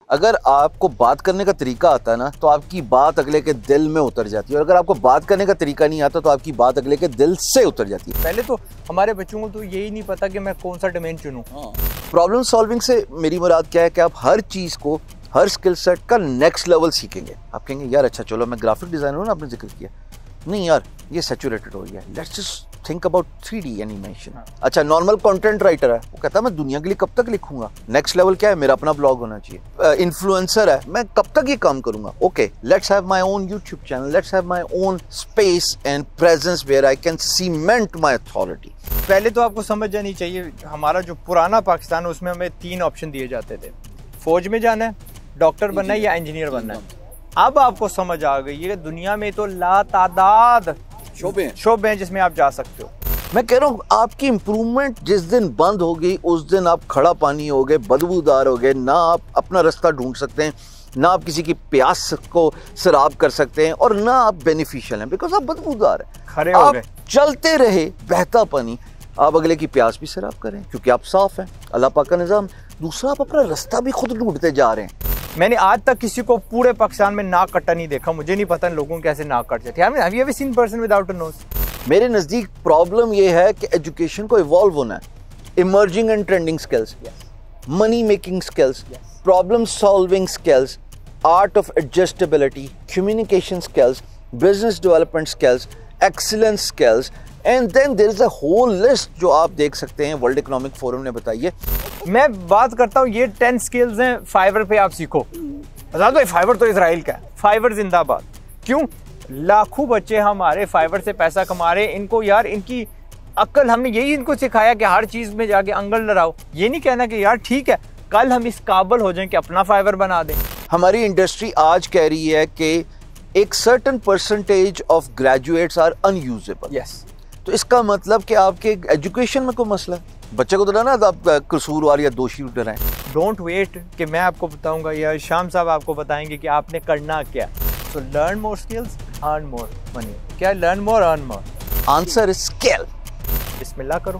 अगर आपको बात करने का तरीका आता है ना तो आपकी बात अगले के दिल में उतर जाती है, और अगर आपको बात करने का तरीका नहीं आता तो आपकी बात अगले के दिल से उतर जाती है। पहले तो हमारे बच्चों को तो यही नहीं पता कि मैं कौन सा डोमेन चुनूं। प्रॉब्लम सॉल्विंग से मेरी मुराद क्या है कि आप हर चीज़ को, हर स्किल सेट का नेक्स्ट लेवल सीखेंगे। आप कहेंगे यार अच्छा चलो मैं ग्राफिक डिज़ाइनर हूँ ना, आपने जिक्र किया, नहीं यार ये सैचुरेटेड हो गया, let's just think about 3D animation. अच्छा नॉर्मल कंटेंट राइटर है, वो कहता है मैं दुनिया के लिए कब तक लिखूंगा, नेक्स्ट लेवल क्या है, मेरा अपना ब्लॉग होना चाहिए। इन्फ्लुएंसर है, मैं कब तक ये काम करूंगा, okay let's have my own YouTube channel, let's have my own space and presence where I can cement my authority. पहले तो आपको समझ जानी चाहिए, हमारा जो पुराना पाकिस्तान है उसमें हमें 3 ऑप्शन दिए जाते थे, फौज में जाना है, डॉक्टर बनना है या इंजीनियर बनना है। अब आपको समझ आ गई है दुनिया में तो लातादाद शोबे हैं जिसमें आप जा सकते हो। मैं कह रहा हूँ आपकी इंप्रूवमेंट जिस दिन बंद होगी उस दिन आप खड़ा पानी हो गए, बदबूदार हो गए, ना आप अपना रास्ता ढूंढ सकते हैं, ना आप किसी की प्यास को सराब कर सकते हैं, और ना आप बेनिफिशियल हैं बिकॉज आप बदबूदार हैं। खड़े हो गए, चलते रहे बहता पानी, आप अगले की प्यास भी सराब करें क्योंकि आप साफ हैं, अल्लाह पाक का निज़ाम। दूसरा आप अपना रास्ता भी खुद ढूंढते जा रहे हैं। मैंने आज तक किसी को पूरे पाकिस्तान में नाक कटा नहीं देखा, मुझे नहीं पता लोगों कैसे नाक कट जाती है। Have you ever seen person without a nose? मेरे नज़दीक प्रॉब्लम ये है कि एजुकेशन को इवॉल्व होना है, emerging and trending skills, money making skills, problem solving skills, art of adjustability, communication skills, business development skills, excellence skills, and then there is a whole list जो आप देख सकते हैं वर्ल्ड इकोनॉमिक फोरम ने बताई है। मैं बात करता हूँ ये 10 स्किल्स हैं, फाइवर पे आप सीखो। बता दो फाइवर तो इसराइल का है, फाइवर जिंदाबाद। क्यों? लाखों बच्चे हमारे फाइवर से पैसा कमा रहे हैं। इनको यार इनकी अक्ल, हमने यही इनको सिखाया कि हर चीज में जाके अंगल लड़ाओ। ये नहीं कहना कि यार ठीक है कल हम इस काबिल हो जाएं कि अपना फाइवर बना दें। हमारी इंडस्ट्री आज कह रही है कि एक certain percentage of graduates are unusable. Yes, तो इसका मतलब कि आपके एजुकेशन में कोई मसला है। बच्चे को तो ना आप कसूरवार या दोषी डराएं। डोंट वेट कि मैं आपको बताऊंगा या शाम साहब आपको बताएंगे कि आपने करना क्या। So learn more skills, earn more money. क्या learn more, earn more? Answer is skill. बिस्मिल्लाह करो।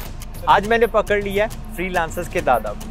आज मैंने पकड़ लिया है फ्रीलांसर्स के दादा को।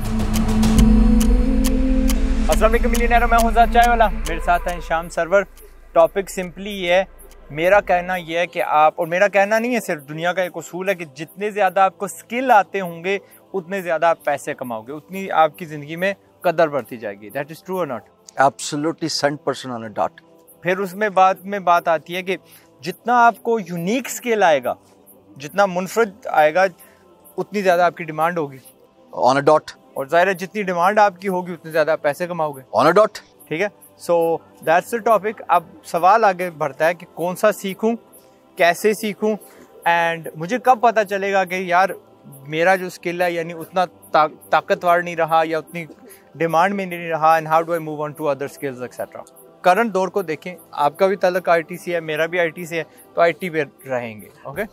अस्सलाम वालेकुम मिलियनेयर, मैं हूं ज़ाद चाय वाला, मेरे साथ हैं शाम सरवर। टॉपिक सिंपली ये है, मेरा कहना यह है कि आप, और मेरा कहना नहीं है सिर्फ, दुनिया का एक उसूल है कि जितने ज़्यादा आपको स्किल आते होंगे उतने ज़्यादा आप पैसे कमाओगे, उतनी आपकी ज़िंदगी में कदर बढ़ती जाएगी। दैट इज़ ट्रू और not? Absolutely 100% on a dot. फिर उसमें बात आती है कि जितना आपको यूनिक स्किल आएगा, जितना मुनफरद आएगा, उतनी ज़्यादा आपकी डिमांड होगी। On a dot. और ज़ाहिर है जितनी डिमांड आपकी होगी उतने ज़्यादा आप पैसे कमाओगे। On a dot. ठीक है, सो दैट्स द टॉपिक। अब सवाल आगे बढ़ता है कि कौन सा सीखूं, कैसे सीखूं, एंड मुझे कब पता चलेगा कि यार मेरा जो स्किल है यानी उतना ताकतवर नहीं रहा या उतनी डिमांड में नहीं रहा, and how do I move on to other skills etcetera. Current दौर को देखें, आपका भी ताल्लुक IT से है, मेरा भी IT से है, तो IT पे रहेंगे। ओके,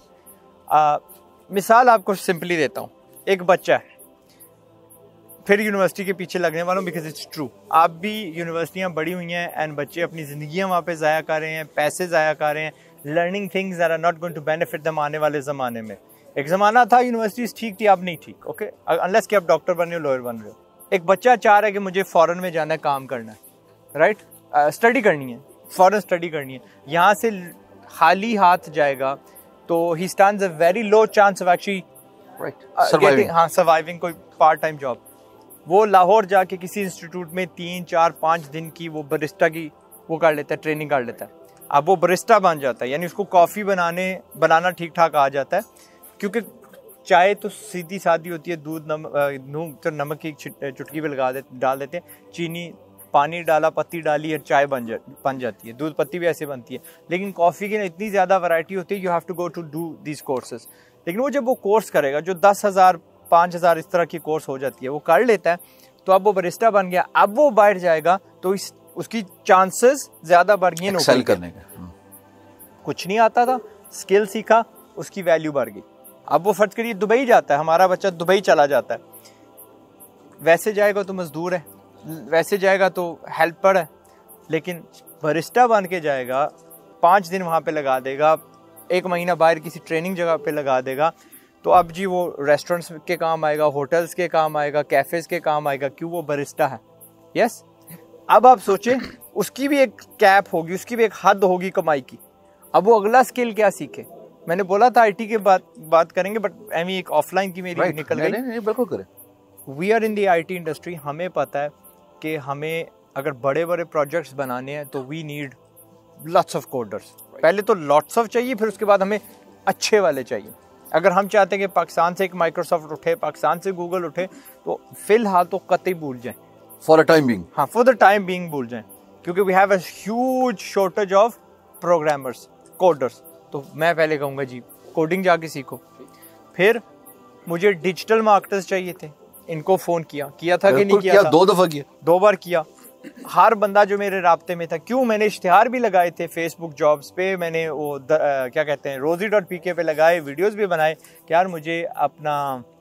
मिसाल आपको सिंपली देता हूँ। एक बच्चा है, फिर यूनिवर्सिटी के पीछे लगने वालों, बिकॉज इट्स ट्रू। आप भी यूनिवर्सिटियाँ बड़ी हुई हैं एंड बच्चे अपनी ज़िंदगियाँ वहाँ पे ज़ाया कर रहे हैं, पैसे ज़ाया कर रहे हैं, learning things that are not going to benefit them आने वाले ज़माने में। एक ज़माना था यूनिवर्सिटीज़ ठीक थी, अब नहीं ठीक। ओके, अनलेस कि आप डॉक्टर बन रहे हो, लॉयर बन रहे हो। एक बच्चा चाह रहा है कि मुझे फ़ॉरेन में जाना है, काम करना है, राइट, स्टडी करनी है, फ़ॉरेन स्टडी करनी है। यहाँ से खाली हाथ जाएगा तो ही stands a very low chance of actually surviving कोई पार्ट टाइम जॉब। वो लाहौर जाके किसी इंस्टीट्यूट में 3, 4, 5 दिन की वो बरिस्टा की वो कर लेता है, ट्रेनिंग कर लेता है। अब वो बरिस्टा बन जाता है, यानी उसको कॉफ़ी बनाना ठीक ठाक आ जाता है, क्योंकि चाय तो सीधी सादी होती है, दूध नमक की चुटकी पे डाल देते हैं, चीनी, पानी डाला, पत्ती डाली और चाय बन जाती है। दूध पत्ती भी ऐसे बनती है। लेकिन कॉफ़ी की ना इतनी ज़्यादा वैरायटी होती है, you have to go to do this courses. लेकिन वो जब वो कोर्स करेगा जो 10,000 5,000 इस तरह की कोर्स हो जाती है, वो कर लेता है, तो अब वो बरिस्टा बन गया। अब वो बाहर जाएगा तो उसकी चांसेस ज़्यादा बढ़ गई नौकरी करने का। कुछ नहीं आता था, स्किल सीखा, उसकी वैल्यू बढ़ गई। अब वो फर्ज करिए दुबई जाता है, हमारा बच्चा दुबई चला जाता है, वैसे जाएगा तो मजदूर है, वैसे जाएगा तो हेल्पर है, लेकिन बरिस्टा बन के जाएगा, 5 दिन वहाँ पे लगा देगा, 1 महीना बाहर किसी ट्रेनिंग जगह पे लगा देगा, तो अब जी वो रेस्टोरेंट्स के काम आएगा, होटल्स के काम आएगा, कैफ़ेज़ के काम आएगा। क्यों? वो बरिस्टा है। यस। अब आप सोचें, उसकी भी एक कैप होगी, उसकी भी एक हद होगी कमाई की। अब वो अगला स्किल क्या सीखे? मैंने बोला था आईटी के बात करेंगे, बट एमी एक ऑफलाइन की मेरी निकल गई। नहीं, बिल्कुल करें। We are in the IT industry. हमें पता है कि हमें अगर बड़े बड़े प्रोजेक्ट्स बनाने हैं तो we need lots of coders. पहले तो लॉट्स ऑफ चाहिए, फिर उसके बाद हमें अच्छे वाले चाहिए। अगर हम चाहते हैं कि पाकिस्तान से एक माइक्रोसॉफ्ट उठे, पाकिस्तान से गूगल उठे, तो फिलहाल तो कतई भूल जाएं। फॉर अ टाइम बीइंग, हाँ, फॉर द टाइम बीइंग भूल जाएं, क्योंकि we have a huge shortage of programmers, coders. तो मैं पहले कहूँगा जी कोडिंग जाके सीखो। फिर मुझे डिजिटल मार्केटर्स चाहिए थे, इनको फ़ोन किया था कि नहीं किया था? 2 दफ़ा किया, 2 बार किया। हर बंदा जो मेरे राब्ते में था, क्यों, मैंने इश्तिहार भी लगाए थे फेसबुक जॉब्स पे, मैंने वो क्या कहते हैं rosie.pk पे लगाए, वीडियोस भी बनाए कि यार मुझे अपना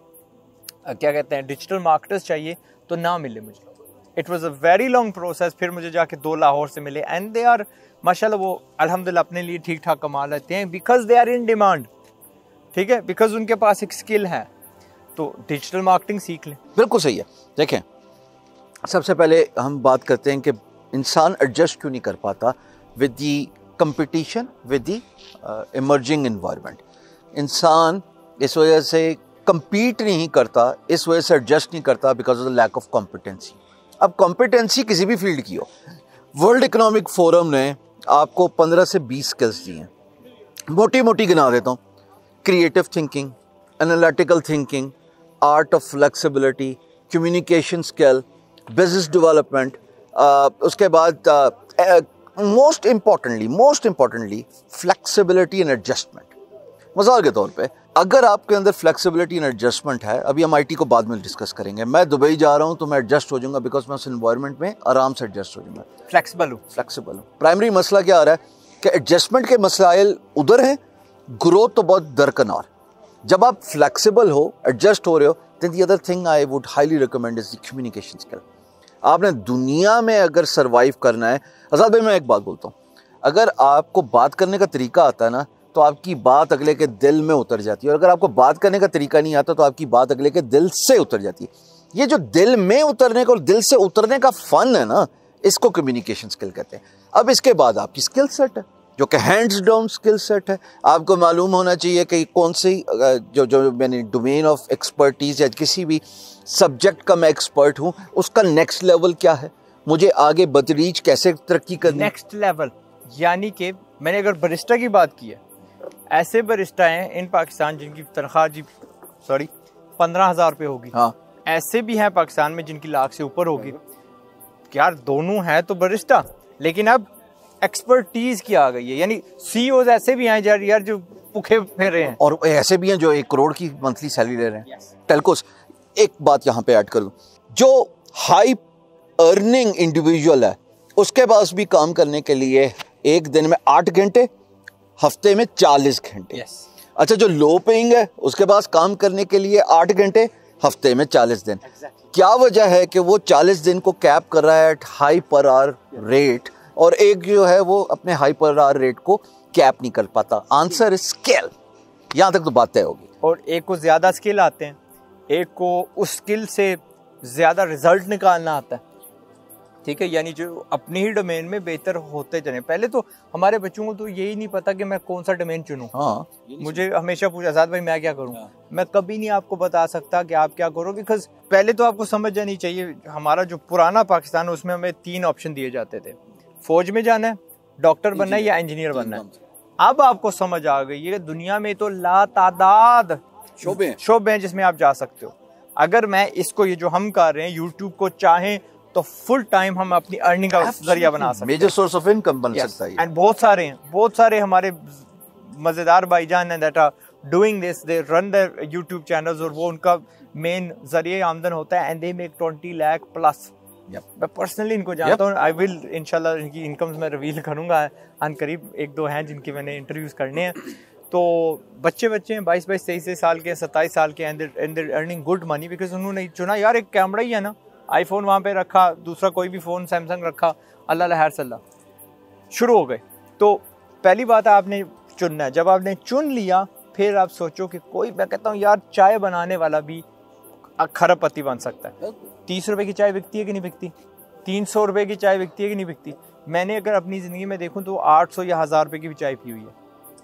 क्या कहते हैं डिजिटल मार्केटर्स चाहिए, तो ना मिले मुझे। It was a very long process. फिर मुझे जाके 2 लाहौर से मिले, एंड दे आर माशाल्लाह, वो अल्हम्दुलिल्लाह अपने लिए ठीक ठाक कमा लेते हैं, because they are in demand. ठीक है, बिकॉज उनके पास एक स्किल है। तो डिजिटल मार्केटिंग सीख लें। बिल्कुल सही है। देखें, सबसे पहले हम बात करते हैं कि इंसान एडजस्ट क्यों नहीं कर पाता with the competition, with the emerging environment. इंसान इस वजह से compete नहीं करता, इस वजह से एडजस्ट नहीं करता, because of the lack of competency. अब कॉम्पिटेंसी किसी भी फील्ड की हो, वर्ल्ड इकोनॉमिक फोरम ने आपको 15 से 20 स्किल्स दी हैं, मोटी मोटी गिना देता हूँ। Creative thinking, analytical thinking, art of flexibility, communication skill, business development, उसके बाद most importantly flexibility and adjustment. मिसाल के तौर पे अगर आपके अंदर फ्लेक्सिबिलिटी एंड एडजस्टमेंट है, अभी हम आईटी को बाद में डिस्कस करेंगे, मैं दुबई जा रहा हूँ तो मैं एडजस्ट हो जाऊंगा, बिकॉज मैं उस एनवायरनमेंट में आराम से एडजस्ट हो जाऊंगा, फ्लेक्सिबल हूँ। प्राइमरी मसला क्या आ रहा है कि एडजस्टमेंट के मसाइल उधर हैं, ग्रोथ तो बहुत दरकिनार। जब आप फ्लेक्सिबल हो, एडजस्ट हो रहे हो, then the other thing I would highly recommend is the communication skill। आपने दुनिया में अगर सरवाइव करना है, आज़ाद भाई मैं एक बात बोलता हूँ, अगर आपको बात करने का तरीका आता है ना, तो आपकी बात अगले के दिल में उतर जाती है, और अगर आपको बात करने का तरीका नहीं आता तो आपकी बात अगले के दिल से उतर जाती है। ये जो दिल में उतरने का और दिल से उतरने का फन है ना, इसको कम्युनिकेशन स्किल कहते हैं। अब इसके बाद आपकी स्किल सेट है, जो कि हैंड्स डाउन स्किल सेट है। आपको मालूम होना चाहिए कि कौन सी जो मैंने डोमेन ऑफ एक्सपर्टीज़ या किसी भी सब्जेक्ट का मैं एक्सपर्ट हूँ, उसका नेक्स्ट लेवल क्या है, मुझे आगे बतरीज कैसे तरक्की करनी। नेक्स्ट लेवल यानी कि मैंने अगर बरिस्टा की बात की है, ऐसे बरिस्टा हैं इन पाकिस्तान जिनकी तनख्वाह जी 15,000 रुपये होगी। हाँ, ऐसे भी हैं पाकिस्तान में जिनकी लाख से ऊपर होगी। यार दोनों हैं तो बरिस्टा, लेकिन अब एक्सपर्टीज की आ गई है, यानी सीईओज ऐसे भी हैं यार जो भूखे फिर रहे हैं, और ऐसे भी हैं जो 1 करोड़ की मंथली सैलरी ले रहे हैं। टेलकोस, एक बात यहाँ पे ऐड कर दूं, जो हाई अर्निंग इंडिविजुअल है उसके पास भी काम करने के लिए एक दिन में 8 घंटे, हफ्ते में 40 घंटे। अच्छा, जो लो पेइंग है उसके पास काम करने के लिए 8 घंटे, हफ्ते में 40 दिन। क्या वजह है कि वो 40 दिन को कैप कर रहा है at high per hour rate, और एक जो है वो अपने हाई पर आवर रेट को कैप नहीं कर पाता? Answer is skill. यहाँ तक तो बात तय होगी। और एक को ज़्यादा स्किल आते हैं, एक को उस स्किल से ज़्यादा रिजल्ट निकालना आता है। ठीक है, यानी जो अपनी ही डोमेन में बेहतर होते चले। पहले तो हमारे बच्चों को तो यही नहीं पता कि मैं कौन सा डोमेन चुनूं। हाँ, मुझे हमेशा पूछा, आज़ाद भाई मैं क्या करूं? मैं कभी नहीं आपको बता सकता कि आप क्या करो, बिकॉज पहले तो आपको समझ जानी चाहिए, हमारा जो पुराना पाकिस्तान है उसमें हमें 3 ऑप्शन दिए जाते थे, फौज में जाना है, डॉक्टर बनना है, या इंजीनियर बनना है। अब आपको समझ आ गई है दुनिया में तो लातादाद शोबे हैं जिसमें आप जा सकते हो। अगर मैं इसको, ये जो हम कर रहे हैं यूट्यूब को, चाहें तो फुल टाइम हम अपनी अर्निंग का जरिया बना सकते हैं, मेजर सोर्स ऑफ इनकम बन सकता है। एंड बहुत सारे हमारे मजेदार भाईजान हैं that are doing this, they run their YouTube channels, और वो उनका मेन जरिए आमदन होता है, and they make 20 lakh plus. मैं पर्सनली इनको जानता हूँ। आई विल इंशाल्लाह इनकी इनकम्स मैं रिवील करूँगा अन करीब। 1-2 हैं जिनके मैंने इंटरव्यूज करने हैं। तो बच्चे हैं 22-22, 23 साल के, 27 साल के, and they earning good money, because उन्होंने चुना यार एक कैमरा ही है ना, आईफोन वहाँ पे रखा, दूसरा कोई भी फ़ोन सैमसंग रखा, अल्लाह लहर सल्ला, शुरू हो गए। तो पहली बात आपने चुनना है। जब आपने चुन लिया, फिर आप सोचो कि कोई, मैं कहता हूँ यार चाय बनाने वाला भी खरबपति बन सकता है। 30 रुपए की चाय बिकती है कि नहीं बिकती? 300 रुपए की चाय बिकती है कि नहीं बिकती? मैंने अगर अपनी ज़िंदगी में देखूं तो 800 या 1000 रुपए की भी चाय पी हुई है,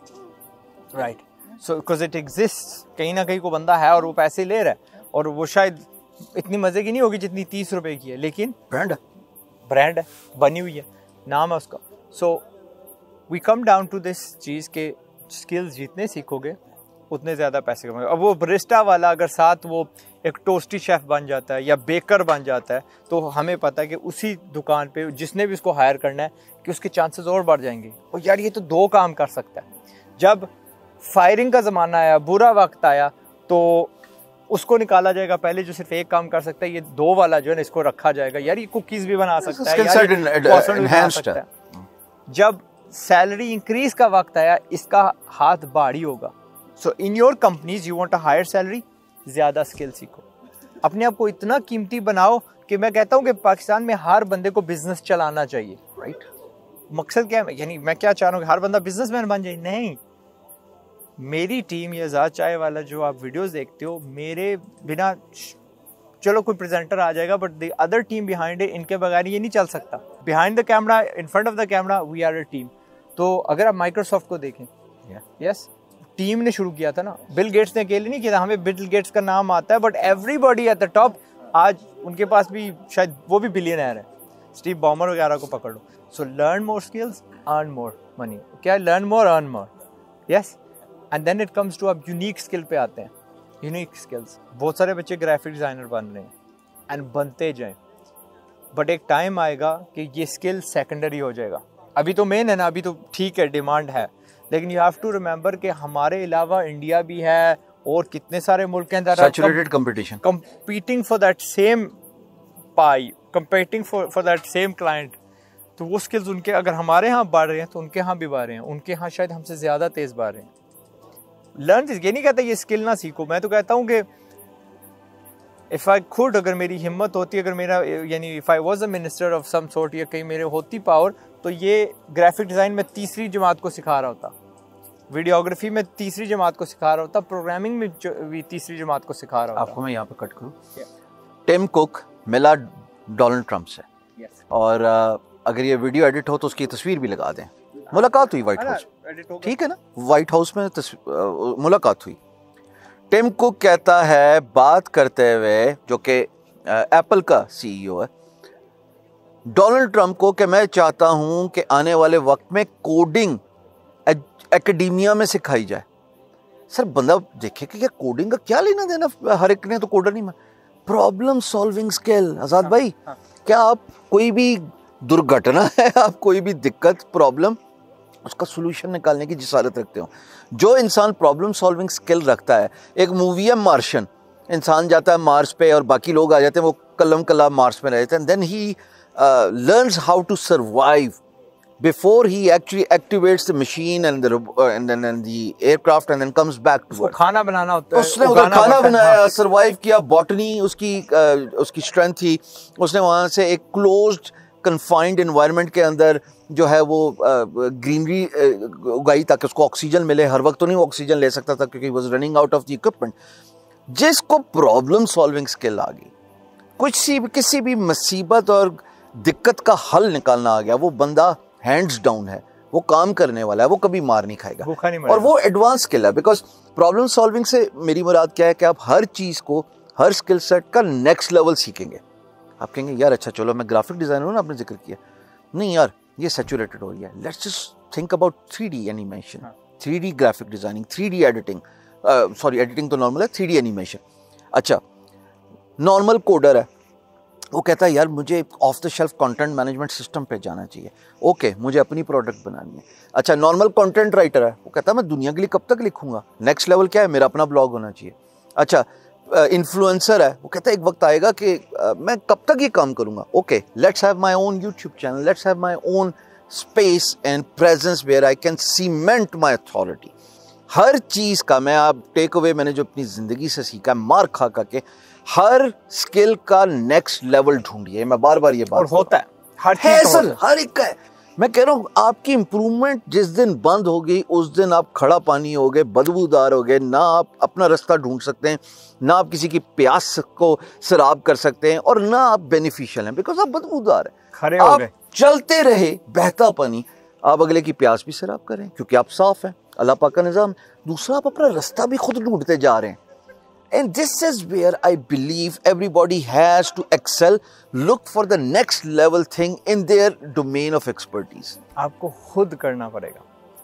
right? So because it exist, कहीं ना कहीं को बंदा है और वो पैसे ले रहा है, और वो शायद इतनी मज़े की नहीं होगी जितनी 30 रुपए की है, लेकिन ब्रांड है, बनी हुई है, नाम है उसका। So we come down to this चीज़ के स्किल्स जितने सीखोगे उतने ज़्यादा पैसे कमाओगे। अब वो बरिस्टा वाला अगर साथ वो एक टोस्टी शेफ़ बन जाता है या बेकर बन जाता है, तो हमें पता है कि उसी दुकान पे जिसने भी उसको हायर करना है कि उसके चांसेस और बढ़ जाएंगे। और यार ये तो 2 काम कर सकता है। जब फायरिंग का ज़माना आया, बुरा वक्त आया, तो उसको निकाला जाएगा। पहले जो सिर्फ एक काम कर सकता है, ये 2 वाला जो है ना, इसको रखा जाएगा। यार ये कुकीज़ भी बना सकता है, यार भी बना सकता है। जब सैलरी इंक्रीज का वक्त आया, इसका हाथ भारी होगा। So in your companies you want a higher salary, ज़्यादा स्किल सीखो, अपने आप को इतना कीमती बनाओ कि मैं कहता हूँ कि पाकिस्तान में हर बंदे को बिजनेस चलाना चाहिए, राइट? मकसद क्या है? यानी मैं क्या चाह रहा हूँ कि हर बंदा बिजनेसमैन बन जाए? नहीं, मेरी टीम, ये आज़ाद चाय वाला जो आप वीडियोस देखते हो, मेरे बिना, चलो कोई प्रेजेंटर आ जाएगा, but the other team behind it, इनके बगैर ये नहीं चल सकता। Behind the camera, in front of the camera, we are a team. तो अगर आप माइक्रोसॉफ्ट को देखें, यस, टीम ने शुरू किया था ना, बिल गेट्स ने अकेले नहीं किया था। हमें बिल गेट्स का नाम आता है, but everybody at the top, आज उनके पास भी शायद वो भी बिलियनर है। स्टीव बॉमर वगैरह को पकड़ लो। So learn more skills, earn more money. क्या? Learn more, earn more, yes. And then it comes to, अब यूनिक स्किल पे आते हैं। यूनिक स्किल्स, बहुत सारे बच्चे ग्राफिक डिज़ाइनर बन रहे हैं एंड बनते जाएं, बट एक टाइम आएगा कि ये स्किल सेकेंडरी हो जाएगा। अभी तो मेन है ना, अभी तो ठीक है, डिमांड है, लेकिन यू हैव टू रिमेंबर कि हमारे अलावा इंडिया भी है और कितने सारे मुल्क के अंदर saturated competition, competing for that same pie, competing for that same client. तो वो स्किल्स उनके अगर हमारे यहाँ बढ़ रहे हैं तो उनके यहाँ भी बढ़ रहे हैं, उनके यहाँ शायद हमसे ज़्यादा तेज़ बढ़ रहे हैं। लर्न, ये नहीं कहता ये स्किल ना सीखो, मैं तो कहता हूँ कि इफ़ आई खुद, अगर मेरी हिम्मत होती, अगर मेरा यानी if I was a minister of some sort, या कहीं मेरे होती पावर, तो ये ग्राफिक डिज़ाइन में 3री जमात को सिखा रहा होता, वीडियोग्राफी में 3री जमात को सिखा रहा होता, प्रोग्रामिंग में भी 3री जमात को सिखा रहा होता। आपको मैं यहाँ पे कट करूँ, टिम कुक मिला डोनाल्ड ट्रम्प से, और अगर ये वीडियो एडिट हो तो उसकी तस्वीर भी लगा दें। मुलाकात हुई व्हाइट हाउस, ठीक है ना, व्हाइट हाउस में मुलाकात हुई। टिम कुक कहता है, बात करते हुए, जो कि एप्पल का सीईओ है, डोनाल्ड ट्रम्प को, कि मैं चाहता हूं कि आने वाले वक्त में कोडिंग एकेडेमिया में सिखाई जाए। सर बंदा देखे कि क्या कोडिंग का क्या लेना देना, हर एक ने तो कोडर नहीं। प्रॉब्लम सॉल्विंग स्किल, आजाद भाई, क्या आप कोई भी दुर्घटना है, आप कोई भी दिक्कत, प्रॉब्लम, उसका सोल्यूशन निकालने की जिसारत रखते हो? जो इंसान प्रॉब्लम सॉल्विंग स्किल रखता है, एक मूवी है मार्शियन, इंसान जाता है मार्स पे और बाकी लोग आ जाते हैं, वो कलम कला मार्स में रहते हैं, then he learns how to survive before he actually activates the machine and the aircraft and then comes back to work. खाना बनाना होता है, उसने उधर खाना बनाया, सरवाइव किया, बॉटनी उसकी स्ट्रेंथ थी। उसने वहाँ से एक क्लोज्ड कन्फाइंड एनवायरनमेंट के अंदर जो है वो ग्रीनरी उगाई ताकि उसको ऑक्सीजन मिले। हर वक्त तो नहीं ऑक्सीजन ले सकता था क्योंकि was running out of the equipment. जिसको प्रॉब्लम सॉल्विंग स्किल आ गई, किसी भी मुसीबत और दिक्कत का हल निकालना आ गया, वो बंदा हैंड्स डाउन है, वो काम करने वाला है, वो कभी मार नहीं खाएगा, भूखा नहीं और वो एडवांस स्किल है। बिकॉज प्रॉब्लम सॉल्विंग से मेरी मुराद क्या है कि आप हर चीज़ को, हर स्किल सेट का नेक्स्ट लेवल सीखेंगे। आप कहेंगे यार अच्छा चलो मैं ग्राफिक डिज़ाइनर हूँ ना, आपने जिक्र किया, नहीं यार ये सैचुरेटेड हो गया, let's just think about 3D animation, 3D graphic designing, 3D editing, sorry editing तो नॉर्मल है, 3D एनिमेशन। अच्छा, नॉर्मल कोडर है, वो कहता है यार मुझे off the shelf content management system पे जाना चाहिए, ओके मुझे अपनी प्रोडक्ट बनानी है। अच्छा, नॉर्मल कंटेंट राइटर है, वो कहता है मैं दुनिया के लिए कब तक लिखूंगा, नेक्स्ट लेवल क्या है, मेरा अपना ब्लॉग होना चाहिए। अच्छा, इन्फ्लुएंसर है, वो कहता है एक वक्त आएगा कि मैं कब तक ये काम करूंगा, okay let's have my own YouTube channel, let's have my own space and presence where I can cement my authority. हर चीज़ का मैं आप टेक अवे मैंने जो अपनी ज़िंदगी से सीखा है, मार खा के, हर स्किल का नेक्स्ट लेवल ढूंढिए। मैं बार बार ये बात होता है, हर है सर, हर एक का है। मैं कह रहा हूँ आपकी इंप्रूवमेंट जिस दिन बंद होगी उस दिन आप खड़ा पानी हो गए, बदबूदार हो गए, ना आप अपना रास्ता ढूंढ सकते हैं, ना आप किसी की प्यास को सराब कर सकते हैं, और ना आप बेनिफिशियल हैं बिकॉज आप बदबूदार हैं। खड़े हो गए, चलते रहे बहता पानी, आप अगले की प्यास भी सराब करें क्योंकि आप साफ हैं, अल्लाह पाक का निज़ाम। दूसरा, आप अपना रास्ता भी खुद ढूंढते जा रहे हैं। And this is where I believe everybody has to excel, look for the next level thing in their domain of expertise. आपको खुद करना पड़ेगा,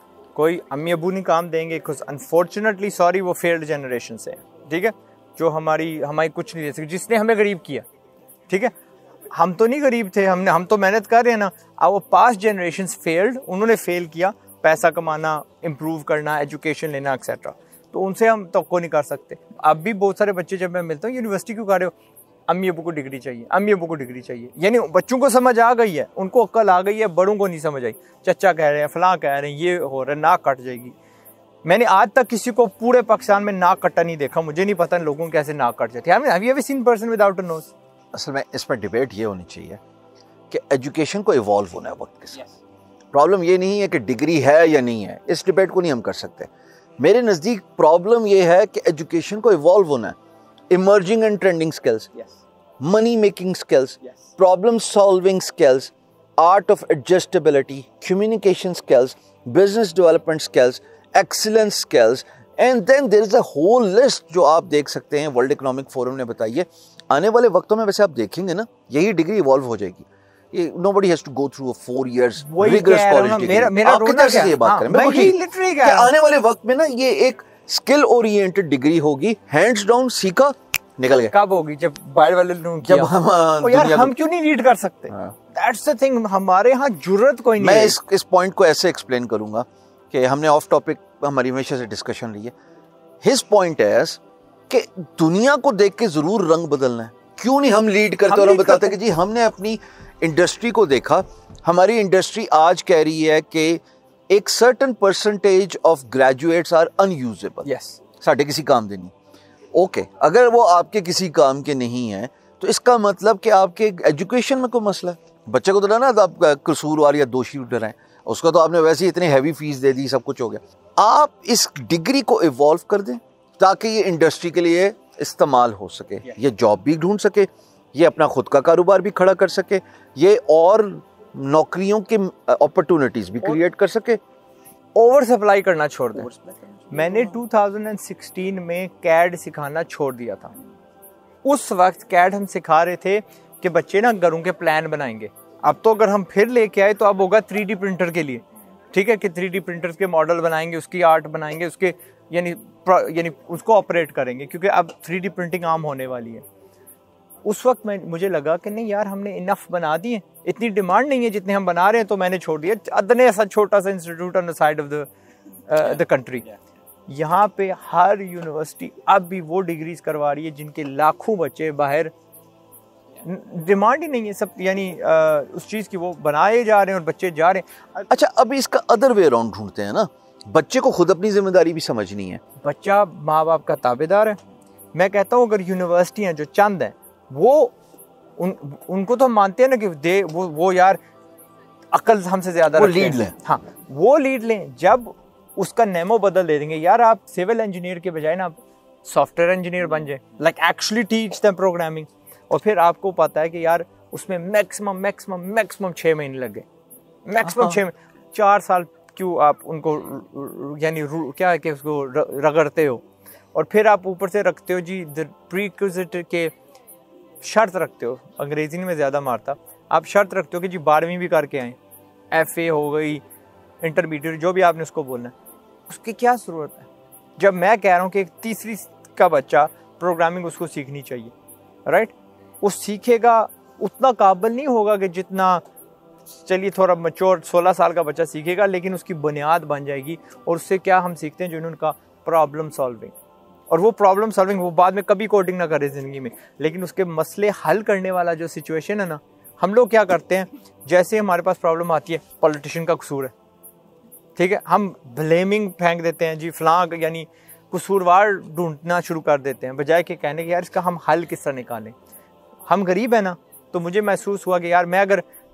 कोई अम्मी अबू नहीं काम देंगे, कुछ अनफॉर्चुनेटली सॉरी वो फेल्ड जनरेशन से है, ठीक है, जो हमारी कुछ नहीं दे सकती, जिसने हमें गरीब किया, ठीक है। हम तो नहीं गरीब थे, हम तो मेहनत कर रहे हैं ना। अब वो पास्ट जनरेशन फेल्ड, उन्होंने फेल किया, पैसा कमाना, इम्प्रूव करना, एजुकेशन लेना एक्सेट्रा, तो उनसे हम तो नहीं कर सकते। अब भी बहुत सारे बच्चे जब मैं मिलता हूँ, यूनिवर्सिटी क्यों कर रहे हो, अम्मी अबू को डिग्री चाहिए, अम्मी अबू को डिग्री चाहिए। यानी बच्चों को समझ आ गई है, उनको अक्ल आ गई है, बड़ों को नहीं समझ आई। चचा कह रहे हैं, फलां कह रहे हैं, ये हो रहा है, नाक कट जाएगी। मैंने आज तक किसी को पूरे पाकिस्तान में नाक कटा नहीं देखा, मुझे नहीं पता लोगों को कैसे नाक कट जाती है। Have you ever seen person without a nose? असल में इस पर डिबेट ये होनी चाहिए कि एजुकेशन को इवॉल्व होना है वक्त के साथ। प्रॉब्लम ये नहीं है कि डिग्री है या नहीं है, इस डिबेट को नहीं हम कर सकते। मेरे नज़दीक प्रॉब्लम ये है कि एजुकेशन को इवॉल्व होना है। Emerging and trending skills, money making skills, problem solving skills, art of adjustability, communication skills, business development skills, excellence skills, and then there is a whole list जो आप देख सकते हैं, वर्ल्ड इकोनॉमिक फोरम ने बताई है। आने वाले वक्तों में वैसे आप देखेंगे ना, यही डिग्री इवॉल्व हो जाएगी। Nobody has to go through a 4 years rigorous college degree. आप किधर से ये बात करें? आने वाले वक्त में ना ये एक स्किल ओरिएंटेड डिग्री होगी, हैंड्स डाउन, सीखा, निकल गया। कब होगी? जब बाहर वाले लोग जब हम क्यों नहीं रीड कर सकते? That's the thing, हमारे यहाँ जुर्रत कोई नहीं। मैं इस पॉइंट को ऐसे एक्सप्लेन करूंगा कि हमने ऑफ टॉपिक हमारी हमेशा से डिस्कशन रही है। हिज पॉइंट है कि दुनिया को देख के जरूर रंग बदलना है। क्यों नहीं हम लीड करते और हम बताते कि जी हमने अपनी इंडस्ट्री को देखा, हमारी इंडस्ट्री आज कह रही है कि एक certain percentage of graduates are unusable, साढ़े किसी काम दे नहीं। ओके, अगर वो आपके किसी काम के नहीं है तो इसका मतलब कि आपके एजुकेशन में कोई मसला है। बच्चे को तो ना आप कसूरवार या दोषी डराएं, उसका तो आपने वैसे ही इतनी हैवी फीस दे दी, सब कुछ हो गया। आप इस डिग्री को इवॉल्व कर दें ताकि ये इंडस्ट्री के लिए इस्तेमाल हो सके, ये जॉब भी ढूंढ सके, ये अपना खुद का कारोबार भी खड़ा कर सके, ये और नौकरियों के अपॉर्चुनिटीज भी क्रिएट कर सके। ओवर सप्लाई करना छोड़ दें। मैंने 2016 में कैड सिखाना छोड़ दिया था। उस वक्त कैड हम सिखा रहे थे कि बच्चे ना घरों के प्लान बनाएंगे। अब तो अगर हम फिर लेके आए तो अब होगा 3D प्रिंटर के लिए, ठीक है, कि 3D प्रिंटर के मॉडल बनाएंगे, उसकी आर्ट बनाएंगे, उसके यानी उसको ऑपरेट करेंगे, क्योंकि अब 3D प्रिंटिंग आम होने वाली है। उस वक्त मुझे लगा कि नहीं यार, हमने इनफ बना दिए, इतनी डिमांड नहीं है जितने हम बना रहे हैं, तो मैंने छोड़ दिया। अदने ऐसा छोटा सा institute on the side of the country. यहाँ पे हर यूनिवर्सिटी अब भी वो डिग्रीज करवा रही है जिनके लाखों बच्चे बाहर, डिमांड ही नहीं है सब, यानी उस चीज़ की वो बनाए जा रहे हैं और बच्चे जा रहे हैं। अच्छा, अब इसका अदर वे अराउंड ढूंढते हैं ना, बच्चे को खुद अपनी जिम्मेदारी भी समझनी है। बच्चा माँ बाप का ताबेदार है। मैं कहता हूँ अगर यूनिवर्सिटियाँ जो चंद हैं वो उनको तो हम मानते हैं ना कि वो यार अकल हमसे ज्यादा लीड लें। हाँ, वो लीड लें। जब उसका नेमो बदल दे देंगे, यार आप सिविल इंजीनियर के बजाय ना आप सॉफ्टवेयर इंजीनियर बन जाए, like actually teach them programming, और फिर आपको पता है कि यार उसमें मैक्सिमम 6 महीने लग गए, मैक्सिमम 4 साल क्यों आप उनको यानी क्या है कि उसको रगड़ते हो, और फिर आप ऊपर से रखते हो जी प्रीक्विजिट के शर्त रखते हो, अंग्रेजी में ज़्यादा मारता, आप शर्त रखते हो कि जी 12वीं भी करके आए, FA हो गई, इंटरमीडिएट, जो भी आपने उसको बोलना है, उसकी क्या ज़रूरत है? जब मैं कह रहा हूँ कि एक 3री का बच्चा प्रोग्रामिंग उसको सीखनी चाहिए, राइट? वो सीखेगा, उतना काबिल नहीं होगा कि जितना, चलिए थोड़ा मैच्योर 16 साल का बच्चा सीखेगा, लेकिन उसकी बुनियाद बन जाएगी। और उससे क्या हम सीखते हैं, जो उनका प्रॉब्लम सॉल्विंग, और वो प्रॉब्लम सॉल्विंग वो बाद में कभी कोडिंग ना करे ज़िंदगी में, लेकिन उसके मसले हल करने वाला जो सिचुएशन है ना, हम लोग क्या करते हैं, जैसे हमारे पास प्रॉब्लम आती है, पॉलिटिशियन का कसूर है, ठीक है, हम ब्लेमिंग फेंक देते हैं जी, फलां यानी कसूरवार ढूंढना शुरू कर देते हैं, बजाय के कहने कि यार इसका हम हल किस तरह निकालें। हम गरीब है ना, तो मुझे महसूस हुआ कि यार मैं अगर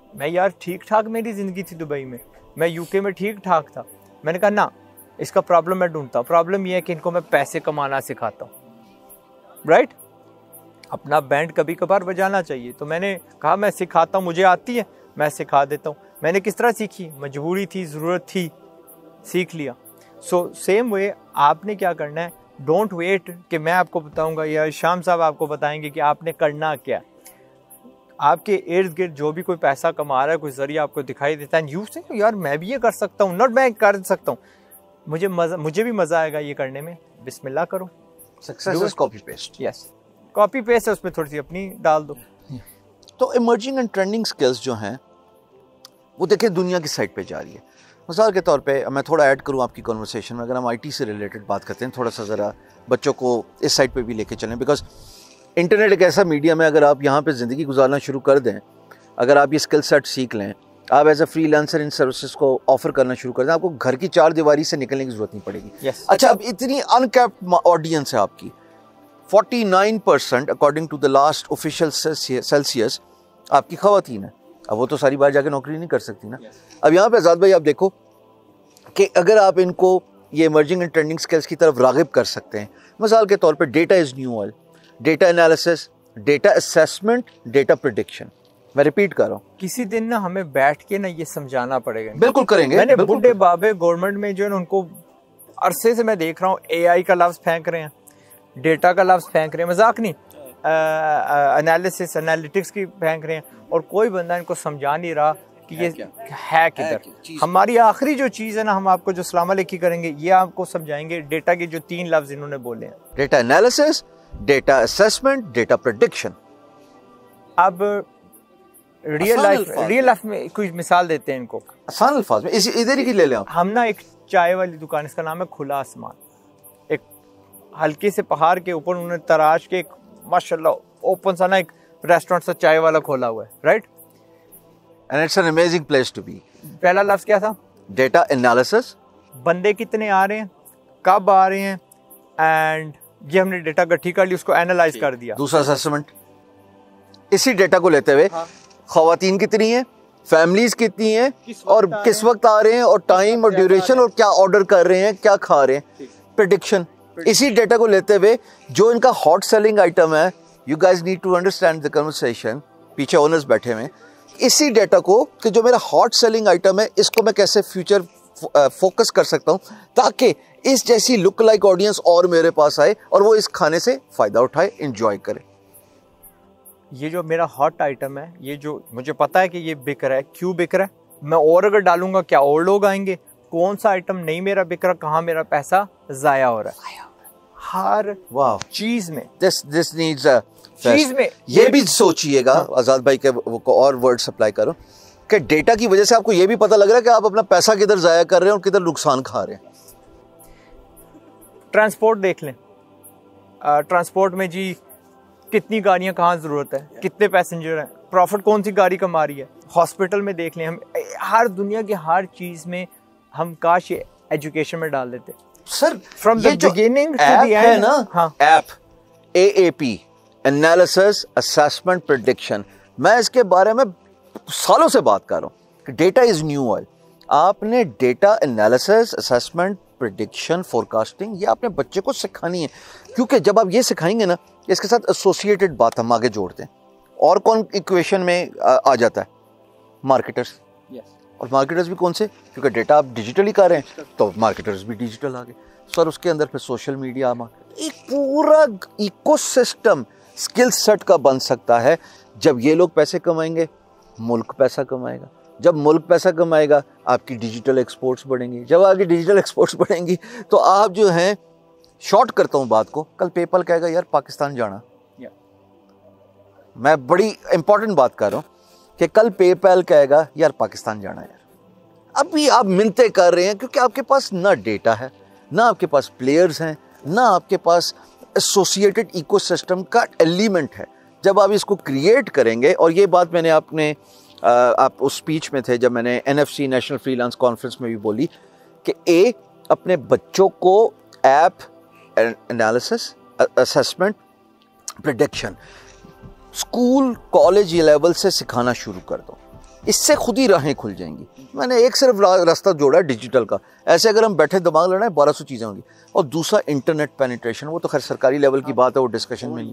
मैं यार ठीक ठाक मेरी ज़िंदगी थी दुबई में, मैं यूके में ठीक ठाक था। मैंने कहा ना, इसका प्रॉब्लम मैं ढूंढता हूँ। प्रॉब्लम ये है कि इनको मैं पैसे कमाना सिखाता हूँ, राइट। अपना बैंड कभी कभार बजाना चाहिए। तो मैंने कहा मैं सिखाता हूँ, मुझे आती है, मैं सिखा देता हूँ। मैंने किस तरह सीखी? मजबूरी थी, ज़रूरत थी, सीख लिया। सो सेम वे आपने क्या करना है, डोंट वेट कि मैं आपको बताऊंगा या शाम साहब आपको बताएंगे कि आपने करना क्या। आपके इर्द गिर्द जो भी कोई पैसा कमा रहा है, कोई जरिया आपको दिखाई देता है, यू से यार मैं भी ये कर सकता हूँ, नॉट मैं कर सकता हूँ, मुझे भी मज़ा आएगा ये करने में, बिस्मिल्लाह करो। Success is copy paste. Yes, copy paste है, उसमें थोड़ी सी अपनी डाल दो। तो इमर्जिंग एंड ट्रेंडिंग स्किल्स जो हैं वो देखिए दुनिया की साइड पे जा रही है। मिसाल के तौर पे मैं थोड़ा ऐड करूं आपकी कन्वर्सेशन में, अगर हम आईटी से रिलेटेड बात करते हैं, थोड़ा सा ज़रा बच्चों को इस साइड पे भी लेके चलें, बिकॉज इंटरनेट एक ऐसा मीडियम है, अगर आप यहाँ पे ज़िंदगी गुजारना शुरू कर दें, अगर आप ये स्किल सेट सीख लें, आप एज अ फ्रीलांसर इन सर्विसेज को ऑफर करना शुरू कर दें, आपको घर की चार दीवारी से निकलने की जरूरत नहीं पड़ेगी। yes. अच्छा, अब इतनी अनकैप्ड ऑडियंस है आपकी, 49% according to the last official census आपकी खवातीन है। अब वो तो सारी बार जाके नौकरी नहीं कर सकती ना। अब यहाँ पे आज़ाद भाई आप देखो कि अगर आप इनको ये इमर्जिंग एंड ट्रेंडिंग स्किल्स की तरफ रागिब कर सकते हैं, मिसाल के तौर पे data is new oil, data analysis, data assessment, data prediction. मैं रिपीट कर रहा हूँ, किसी दिन ना हमें बैठ के ना ये समझाना पड़ेगा। बिल्कुल करेंगे। मैंने बुढ़े बाबे गवर्नमेंट में जो है उनको अरसे से मैं देख रहा हूँ, AI का लफ्ज़ फेंक रहे हैं, डेटा का लफ्ज़ फेंक रहे हैं, मजाक नहीं, एनालिसिस एनालिटिक्स की फेंक रहे हैं, और कोई बंदा इनको समझा नहीं रहा कि ये है किधर। हमारी आखिरी जो चीज़ है ना, हम आपको जो सलाम अलैकुम करेंगे, ये आपको समझाएंगे डेटा के जो 3 लफ्ज़ इन्होंने बोले हैं, data analysis, data assessment, data prediction. अब रियल लाइफ में कोई मिसाल देते हैं इनको आसान अल्फाज में, इधर ही ले लें। हम ना एक चाय वाली दुकान, इसका नाम है खुला आसमान, एक हल्के से पहाड़ के ऊपर उन्होंने तराश के एक माशाल्लाह ओपन सा ना एक रेस्टोरेंट सा चाय वाला खोला हुआ है, right. And it's an amazing place to be. पहला लफ्ज क्या था? Data analysis. बंदे कितने आ रहे हैं, कब आ रहे हैं, एंड ये हमने डेटा इकट्ठी कर ली, उसको एनालाइज कर दिया। दूसरा असेसमेंट, इसी डेटा को लेते हुए खवातीन कितनी है, फैमिलीज कितनी है, और किस वक्त आ रहे हैं, और टाइम और ड्यूरेशन, और क्या ऑर्डर कर रहे हैं, क्या खा रहे हैं। प्रेडिक्शन, इसी डेटा को लेते हुए जो इनका हॉट सेलिंग आइटम है, you guys need to understand the conversation, पीछे ओनर्स बैठे हुए, इसी डेटा को कि जो मेरा हॉट सेलिंग आइटम है, इसको मैं कैसे फ्यूचर फोकस कर सकता हूं ताकि इस जैसी लुक लाइक ऑडियंस और मेरे पास आए और वो इस खाने से फायदा उठाए, एंजॉय करे। ये जो मेरा हॉट आइटम है, ये जो मुझे पता है कि ये बिक रहा है, क्यों बिक रहा है, मैं और अगर डालूंगा क्या और लोग आएंगे, कौन सा आइटम नहीं मेरा बिक रहा, कहाँ मेरा पैसा जाया हो रहा है। हर चीज में दिस नीड्स अ चीज में ये भी सोचिएगा। आजाद भाई के को और वर्ड सप्लाई करो कि डेटा की वजह से आपको ये भी पता लग रहा है कि आप अपना पैसा किधर जाया कर रहे हैं और किधर नुकसान खा रहे हैं। ट्रांसपोर्ट देख लें, ट्रांसपोर्ट में जी कितनी गाड़ियां कहाँ जरूरत है, कितने पैसेंजर हैं, प्रॉफिट कौन सी गाड़ी कमा रही है। हॉस्पिटल में देख लें, हम हर दुनिया की हर चीज में हम काश ये एजुकेशन में डाल देते sir. From the beginning to the end है ना, हाँ, app AAP, analysis assessment prediction, मैं इसके बारे में सालों से बात कर रहा हूँ कि डेटा इज न्यू ऑयल। आपने data analysis assessment prediction forecasting ये आपने बच्चे को सिखानी है, क्योंकि जब आप ये सिखाएंगे ना, इसके साथ एसोसिएटेड बात हम आगे जोड़ते हैं। और कौन इक्वेशन में आ जाता है? मार्केटर्स। और मार्केटर्स भी कौन से? क्योंकि डेटा आप डिजिटली कर रहे हैं तो मार्केटर्स भी डिजिटल आ गए सर। उसके अंदर फिर सोशल मीडिया, एक पूरा इकोसिस्टम स्किल सेट का बन सकता है। जब ये लोग पैसे कमाएंगे, मुल्क पैसा कमाएगा। जब मुल्क पैसा कमाएगा, आपकी डिजिटल एक्सपोर्ट्स बढ़ेंगी। जब आपकी डिजिटल एक्सपोर्ट्स बढ़ेंगी तो आप जो हैं, शॉर्ट करता हूं बात को, कल पेपल कहेगा यार पाकिस्तान जाना। मैं बड़ी इंपॉर्टेंट बात कर रहा हूं कि कल पेपल कहेगा यार पाकिस्तान जाना यार। अभी आप मिन्नतें कर रहे हैं क्योंकि आपके पास ना डेटा है, ना आपके पास प्लेयर्स हैं, ना आपके पास एसोसिएटेड इकोसिस्टम का एलिमेंट है। जब आप इसको क्रिएट करेंगे, और ये बात मैंने आप उस स्पीच में थे जब मैंने NFC नेशनल फ्रीलांस कॉन्फ्रेंस में भी बोली कि अपने बच्चों को app analysis assessment prediction school college level से सिखाना शुरू कर दो। इससे खुद ही राहें खुल जाएंगी। मैंने एक सिर्फ रास्ता जोड़ा है डिजिटल का, ऐसे अगर हम बैठे दिमाग लड़ाएं 1200 चीज़ें होंगी। और दूसरा इंटरनेट पेनिट्रेशन, वो तो खैर सरकारी लेवल की बात है, वो डिस्कशन में नहीं।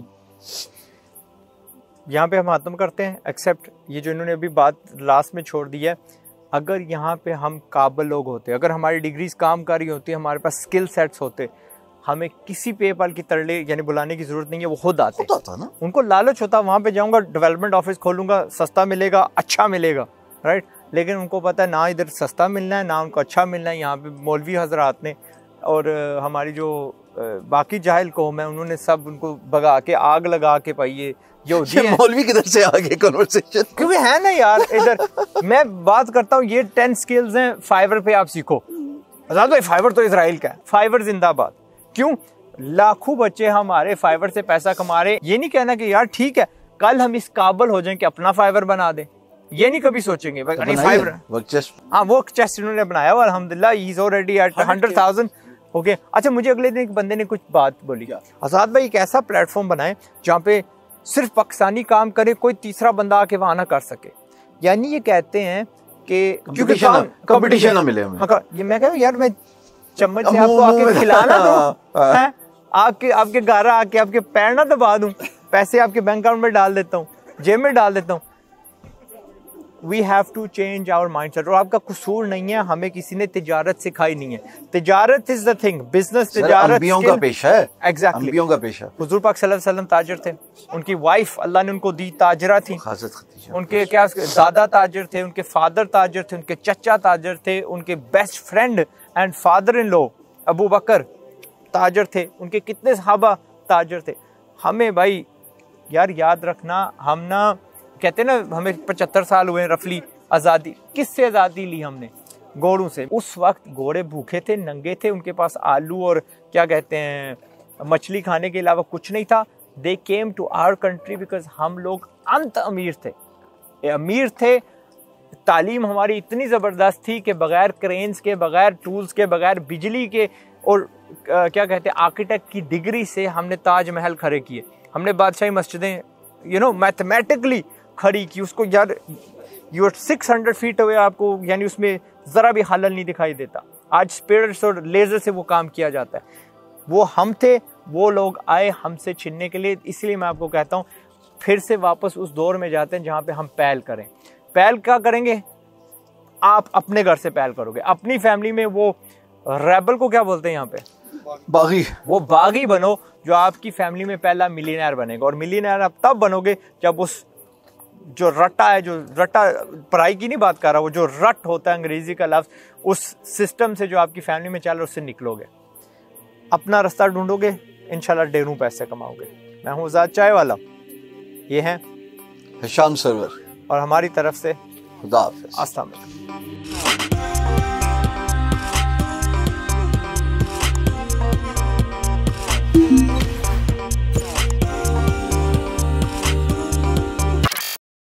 यहाँ पे हम खत्म करते हैं, एक्सेप्ट ये जो इन्होंने अभी बात लास्ट में छोड़ दी है। अगर यहाँ पे हम काबिल लोग होते, अगर हमारी डिग्रीज काम कर रही होती, हमारे पास स्किल सेट्स होते, हमें किसी पेपाल की तरले यानी बुलाने की जरूरत नहीं है, वो खुद आते ना। उनको लालच होता, वहाँ पे जाऊँगा, डेवलपमेंट ऑफिस खोलूँगा, सस्ता मिलेगा, अच्छा मिलेगा, राइट। लेकिन उनको पता है ना इधर सस्ता मिलना है ना उनको अच्छा मिलना है। यहाँ पे मौलवी हजरात ने और हमारी जो बाकी जाहिल कौम है, उन्होंने सब उनको भगा के आग लगा के पाइए जो मौलवी किधर से आगे कन्वर्सेशन, क्योंकि है ना यार इधर मैं बात करता हूँ, ये 10 स्किल्स हैं, फाइवर पे आप सीखो। आजाद भाई फाइवर तो इजराइल का है, फाइवर जिंदाबाद। क्यों? लाखों बच्चे हमारे फाइवर से पैसा कमा रहे। ये नहीं कहना कि यार ठीक है कल हम इस काबिल हो जाएं कि अपना फाइवर बना दें, ये नहीं कभी सोचेंगे। फाइवर हाँ वो चेस्ट इन्होंने बनाया हुआ अल्हम्दुलिल्लाह, he is already at 100,000। Okay अच्छा, मुझे अगले दिन एक बंदे ने कुछ बात बोली, आजाद भाई एक ऐसा प्लेटफॉर्म बनाए जहाँ पे सिर्फ पाकिस्तानी काम करे, कोई तीसरा बंदा आके वहां ना कर सके। यानी ये कहते हैं कि कंपटीशन ना मिले हमें। ये मैं कह रहा हूँ यार, मैं चम्मच से आपको आके खिलाना दूं, आपके घर आके आपके पैर ना दबा दूं, पैसे आपके बैंक अकाउंट में डाल देता हूँ, जेब में डाल देता हूँ। We have to change our mindset. और आपका कसूर नहीं है, हमें किसी ने तिजारत सिखाई नहीं है। तिजारत इज द थिंग, बिजनेस तिजारत अंबियों का पेशा है। एग्जैक्टली, अंबियों का पेशा। हुजूर पाक सल्लल्लाहु अलैहि वसल्लम ताजिर थे, उनकी वाइफ अल्लाह ने उनको दी ताजरा थी, उनके क्या दादा ताजिर थे, उनके फादर ताजिर थे, उनके चचा ताजिर थे, उनके best friend and father in law Abu Bakr ताजिर थे, उनके कितने सहाबा ताजिर थे। हमें भाई यार याद रखना, हम ना कहते ना हमें 75 साल हुए रफली आज़ादी, किससे आज़ादी ली हमने? घोड़ों से। उस वक्त घोड़े भूखे थे, नंगे थे, उनके पास आलू और क्या कहते हैं मछली खाने के अलावा कुछ नहीं था। They came to our country because हम लोग अंत अमीर थे। तालीम हमारी इतनी ज़बरदस्त थी कि बगैर क्रेन्स के, बगैर टूल्स के, बगैर बिजली के और क्या कहते हैं आर्किटेक्ट की डिग्री से हमने ताजमहल खड़े किए, हमने बादशाही मस्जिदें मैथमेटिकली खड़ी की। उसको यार यू आर 600 फीट अवे, आपको यानी उसमें ज़रा भी खलल नहीं दिखाई देता। आज स्पिरिट्स और लेज़र से वो काम किया जाता है। वो हम थे, वो लोग आए हमसे छीनने के लिए। इसलिए मैं आपको कहता हूँ फिर से वापस उस दौर में जाते हैं जहाँ पे हम पहल करें। पहल क्या करेंगे? आप अपने घर से पहल करोगे, अपनी फैमिली में। वो रेबल को क्या बोलते हैं यहाँ पे? बागी। वो बागी बनो जो आपकी फैमिली में पहला मिलियनेयर बनेगा। और मिलियनेयर आप तब बनोगे जब उस जो रट्टा है, जो रट्टा पढ़ाई की नहीं बात कर रहा, वो जो रट होता है अंग्रेजी का लफ्ज, उस सिस्टम से जो आपकी फैमिली में चल रहा है उससे निकलोगे, अपना रास्ता ढूंढोगे, इंशाल्लाह ढेरों पैसे कमाओगे। मैं हूँ आजाद चाय वाला, ये हैं हिशाम सरवर, और हमारी तरफ से खुदा हाफिज़। अस्सलाम वालेकुम।